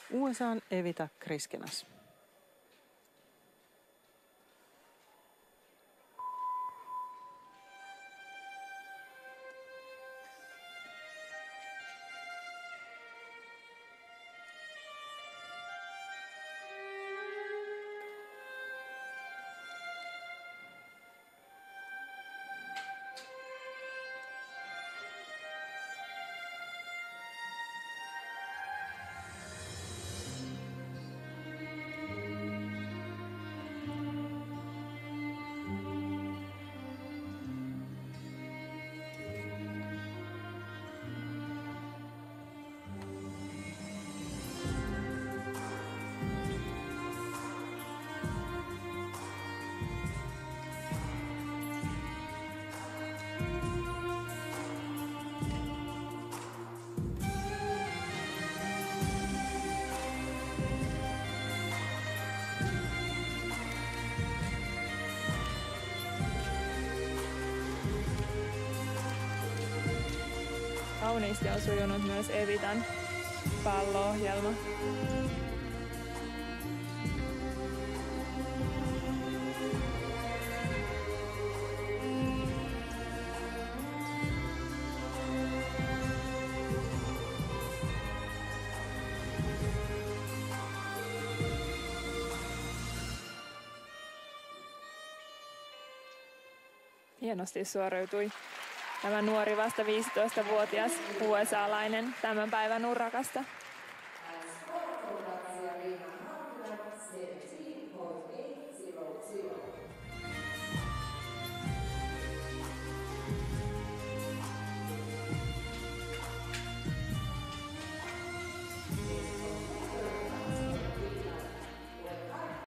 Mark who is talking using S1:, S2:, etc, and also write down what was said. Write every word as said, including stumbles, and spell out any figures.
S1: U S A:n Evita Kriskinas.
S2: Kauniisti on sujunut myös Evitan pallo-ohjelma. Hienosti suoriutui tämä nuori vasta viisitoistavuotias U S A-lainen tämän päivän urakasta.
S3: Gratulacja Lena Haugland, seventeen point eight zero zero.